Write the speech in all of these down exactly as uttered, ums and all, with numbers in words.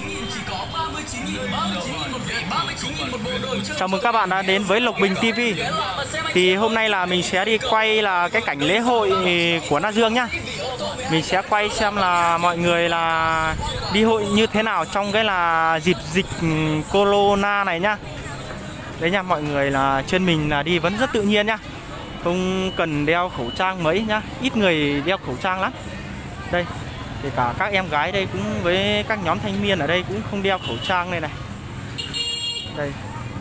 Chào mừng các bạn đã đến với Lộc Bình ti vi. Thì hôm nay là mình sẽ đi quay là cái cảnh lễ hội của Na Dương nhá. Mình sẽ quay xem là mọi người là đi hội như thế nào trong cái là dịp dịch corona này nhá. Đấy nha, mọi người là trên mình là đi vẫn rất tự nhiên nhá. Không cần đeo khẩu trang mấy nhá, ít người đeo khẩu trang lắm. Đây, kể cả các em gái đây cũng với các nhóm thanh niên ở đây cũng không đeo khẩu trang này này. Đây.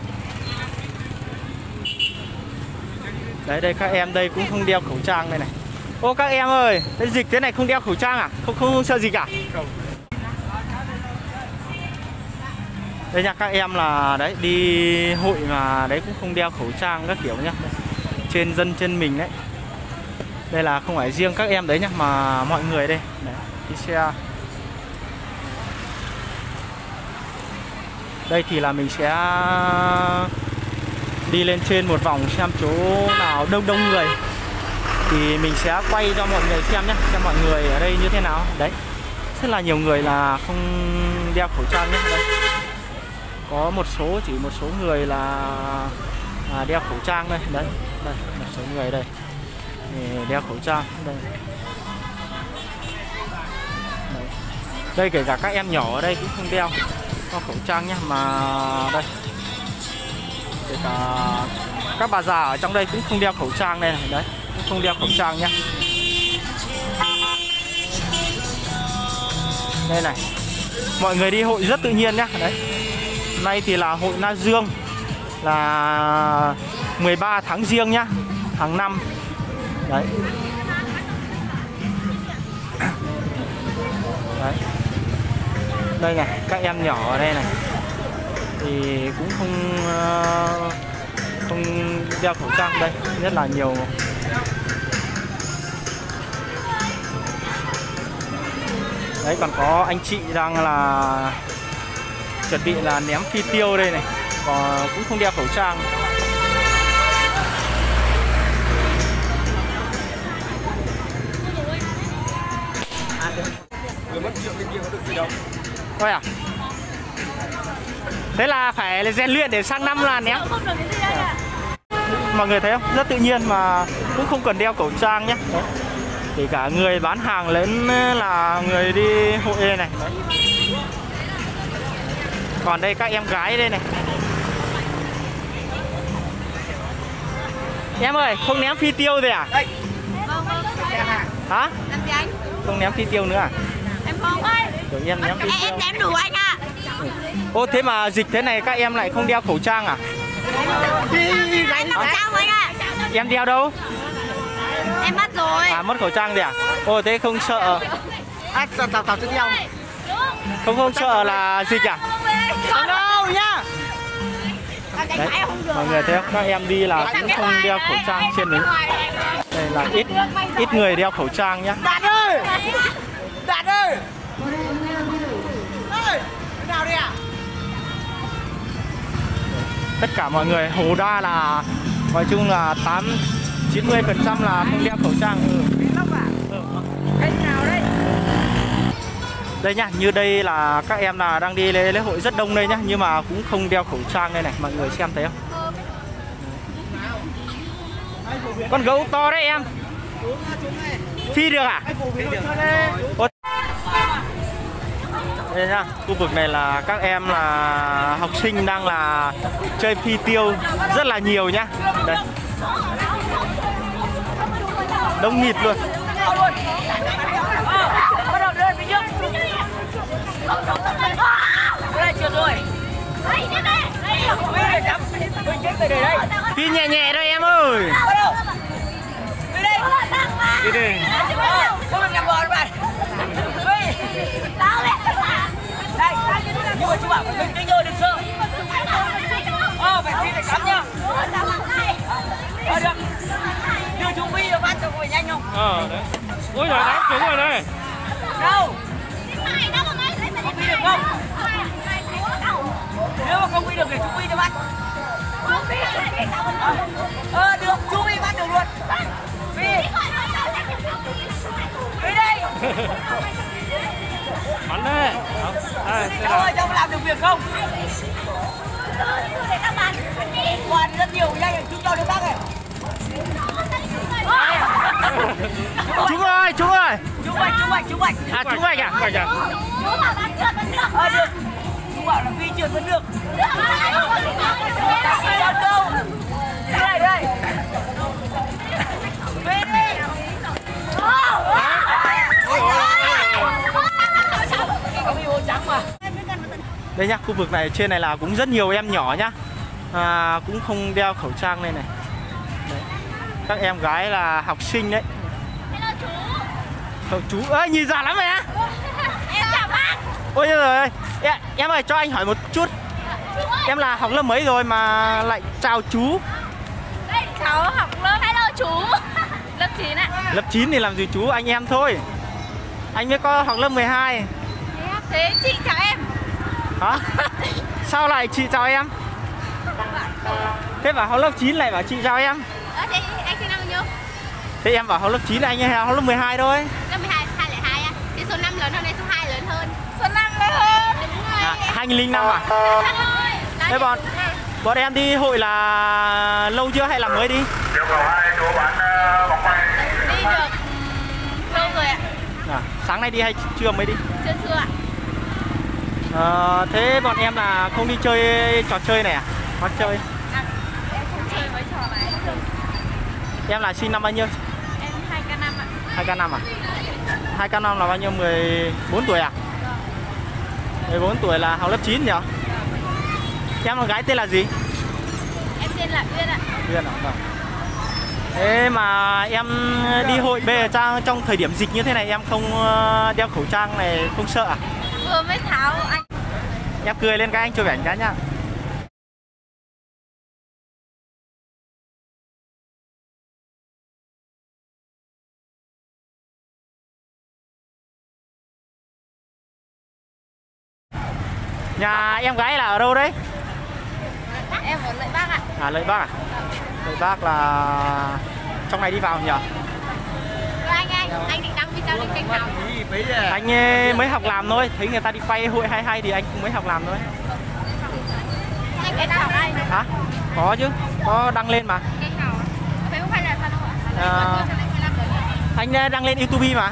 Đấy, đây các em đây cũng không đeo khẩu trang đây này. Ô các em ơi, cái dịch thế này không đeo khẩu trang à? Không không, không sợ dịch à? Không. Đây nha, các em là đấy đi hội mà đấy cũng không đeo khẩu trang các kiểu nhá. Trên dân trên mình đấy. Đây là không phải riêng các em đấy nhá, mà mọi người đây. Đấy, đi xe. Đây thì là mình sẽ đi lên trên một vòng xem chỗ nào đông đông người thì mình sẽ quay cho mọi người xem nhé, xem mọi người ở đây như thế nào. Đấy, rất là nhiều người là không đeo khẩu trang nhé. Đây, có một số chỉ một số người là à, đeo khẩu trang đây. Đấy, đây một số người đây đeo khẩu trang đây. Đấy. Đây kể cả các em nhỏ ở đây cũng không đeo có khẩu trang nhé, mà đây kể cả các bà già ở trong đây cũng không đeo khẩu trang đây này. Đấy, cũng không đeo khẩu trang nhé. Đây này, mọi người đi hội rất tự nhiên nhé. Đấy, nay thì là hội Na Dương là mười ba tháng Giêng nhá, hàng năm. Đấy. Đấy. Đây này, các em nhỏ ở đây này thì cũng không không đeo khẩu trang đây, rất là nhiều. Đấy, còn có anh chị đang là chuẩn bị là ném phi tiêu đây này, còn cũng không đeo khẩu trang. Thôi à? Thế là phải rèn luyện để sang năm là ném. Mọi người thấy không? Rất tự nhiên mà cũng không cần đeo khẩu trang nhé. Đấy. Kể cả người bán hàng lớn là người đi hội đây này. Đấy. Còn đây các em gái đây này. Em ơi, không ném phi tiêu rồi à? Đây. Hả? Làm gì anh? Không ném phi tiêu nữa à? Em không ơi. Kiểu em ném phi tiêu. Em ném đủ anh ạ. Ô, thế mà dịch thế này các em lại không đeo khẩu trang à? Em khẩu trang anh ạ. Em đeo đâu? Em mất rồi. À, mất khẩu trang rồi à? Ô, thế không sợ? À, tao tao tao sẽ đeo. Không không sợ là dịch à? Không đâu nhá. Đấy, mọi người thấy không? Các em đi là cũng không đeo khẩu trang trên mình. Đây là ít ít người đeo khẩu trang nhá. Đạt ơi! Đạt ơi! Ơi! Nào đi à? Tất cả mọi người hầu đa là nói chung là tám chín mươi phần trăm là không đeo khẩu trang. Ừ. Ừ. Đây nhá, như đây là các em là đang đi lễ, lễ hội rất đông đây nhá, nhưng mà cũng không đeo khẩu trang đây này, mọi người xem thấy không? Con gấu to đấy em. Phi được à? Ủa? Đây nhá, khu vực này là các em là học sinh đang là chơi phi tiêu rất là nhiều nhá. Đây. Đông nghịt luôn. Phi nhẹ nhẹ thôi em ơi. Đi đi. Không được nhầm bò các bạn. Đây, nhưng mà chú bảo mình kinh rồi đừng sợ. Ờ, phải thi phải cắm nhá. Ờ, được. Đưa chú Phi vào bắt cho phải nhanh không? Ờ, đấy. Ôi giời, đánh trúng rồi đây. Đâu? Không Phi được không? Nếu mà không Phi được thì chú Phi cho bắt. Ờ, được, chú Phi bắt được luôn. Phi. Phi đây. Bắn đấy. Đây, đây là. làm được việc không? Để các bạn quà rất nhiều nhanh chúng cho đứa bác này. Chúng ơi, chúng ơi. Chú Bạch, chú Bạch, chú Bạch. À, chú Bạch à? Bạch à? Chú bảo bán trượt vẫn được. Ờ, được. Chú bảo là phi trượt vẫn được. Chào câu. Đây, đây. Về đi. Trắng mà. Đây nhá, khu vực này trên này là cũng rất nhiều em nhỏ nhá. À, cũng không đeo khẩu trang này này. Đấy. Các em gái là học sinh đấy. Hello chú. Cậu chú ơi, nhìn già lắm vậy á. Em chào bác. Ôi trời ơi, em, em ơi cho anh hỏi một chút. Em là học lớp mấy rồi mà lại chào chú? Đây cháu học lớp. Hello chú. Lớp chín ạ. Lớp chín thì làm gì chú, anh em thôi. Anh mới có học lớp mười hai. Thế chị chào em. Hả? Sao lại chị chào em? Thế bảo học lớp chín lại bảo chị chào em. Ờ, thế anh sinh năm bao nhiêu? Thế em bảo học lớp chín, anh ấy học lớp mười hai thôi. Lớp mười hai, hai không không hai á. Thì số năm lớn hơn hay số hai lớn hơn? Số năm lớn hơn. Đúng rồi. À, hai nghìn năm à? Thế bọn bọn em đi hội là lâu chưa hay là mới đi? Đi được lâu rồi ạ. À, sáng nay đi hay trưa mới đi? Chưa chưa ạ. À, thế bọn em là không đi chơi trò chơi này à? Hoặc chơi? À, em không chơi mấy trò này. Em là sinh năm bao nhiêu? Em hai k năm ạ. hai k năm à? hai k năm là bao nhiêu? mười bốn tuổi à? mười bốn tuổi là học lớp chín nhỉ? Em là gái tên là gì? Em tên là Uyên ạ. Uyên à? Vâng. Thế mà em đi hội bây giờ trang trong thời điểm dịch như thế này em không đeo khẩu trang này không sợ à? Vừa mới tháo anh. Em cười lên cái anh chụp ảnh cái nhá. Nhà em gái là ở đâu đấy? Em ở Lợi Bắc ạ. À, Lợi Bắc à? Lợi Bắc là trong này đi vào nhỉ? Anh anh, anh định đăng video lên kênh nào? Anh mới học làm thôi, thấy người ta đi quay hội hay hay thì anh cũng mới học làm thôi. Anh kênh nào đây? Hả? Có chứ, có đăng lên mà. Kênh nào? Facebook hay là Zalo ạ? À, anh đăng lên YouTube mà.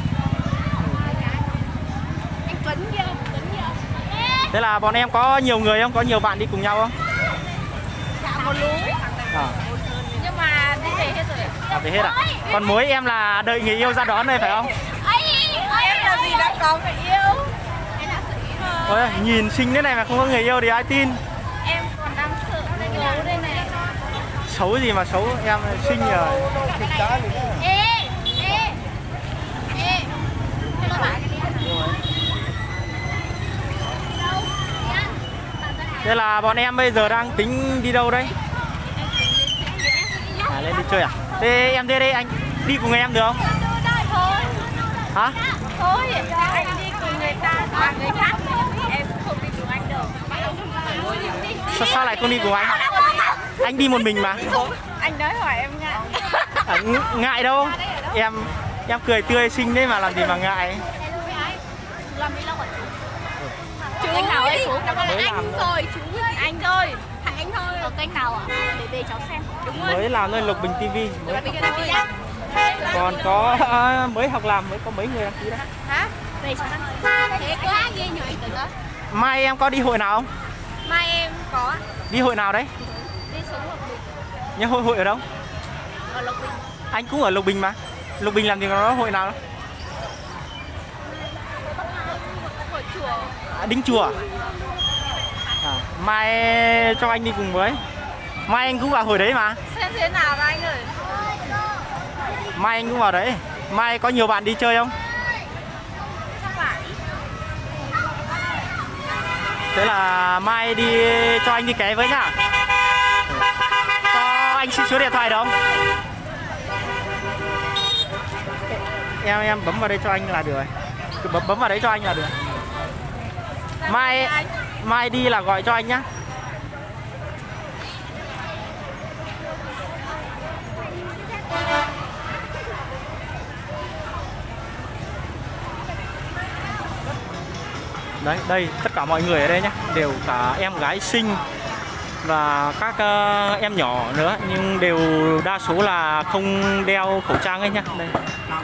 Anh Tuấn kia, Tuấn kia. Thế là bọn em có nhiều người không? Có nhiều bạn đi cùng nhau không? Dạ một lúi. À. Nhưng mà đi về hết rồi. À, về hết à? Còn mối em là đợi người yêu ra đón đây phải không? Em là gì đã có người yêu. Em là sự ý thôi. Ôi, nhìn xinh thế này mà không có người yêu thì ai tin? Em còn đang sợ xấu đây này. Xấu gì mà xấu, em xinh rồi. Ê, ê, ê. Hello bạn. Thế là bọn em bây giờ đang tính đi đâu đấy? À, lên đi chơi à? Thế em đi đây, anh đi cùng em được không? Thôi. Hả? Thôi, anh đi cùng người ta và người khác. Em không đi cùng anh được. Sao, sao lại không đi cùng anh? Anh đi một mình mà. Anh nói hỏi em ngại. À, ngại đâu. Em em cười tươi xinh đấy mà làm gì mà ngại. Chú kênh nào ấy chú? Mới Anh rồi chú. Anh thôi. Hãy anh thôi. Ở kênh nào ạ? Để để cháu xem. Đúng rồi. Mới làm lên Lục Bình ti vi. Mới còn có à, mới học làm mới có mấy người đăng ký đấy. Hả? Đây cháu đăng ký. Thế quá ghê nhờ anh tưởng đó. Mai em có đi hội nào không? Mai em có. Đi hội nào đấy? Đi xuống Lộc Bình. Nhưng hội hội ở đâu? Ở Lộc Bình. Anh cũng ở Lục Bình mà. Lục Bình làm gì có nó hội nào đâu? Hội chùa. À, Đinh Chùa. À, mai cho anh đi cùng với. Mai anh cũng vào hồi đấy mà. Xem thế nào mà anh ơi. Mai anh cũng vào đấy. Mai có nhiều bạn đi chơi không? Chắc phải. Thế là mai đi cho anh đi ké với nhá. Cho anh xin số điện thoại được không? Em em bấm vào đây cho anh là được rồi. Cứ bấm bấm vào đấy cho anh là được. Mai mai đi là gọi cho anh nhá. Đấy, đây tất cả mọi người ở đây nhé, đều cả em gái xinh và các uh, em nhỏ nữa, nhưng đều đa số là không đeo khẩu trang ấy nhá. Đây.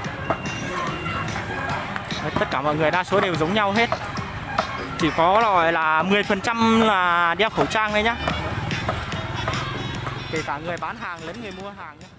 Đấy, tất cả mọi người đa số đều giống nhau hết, chỉ có gọi là mười phần trăm là đeo khẩu trang đây nhá, kể cả người bán hàng lẫn người mua hàng nhé.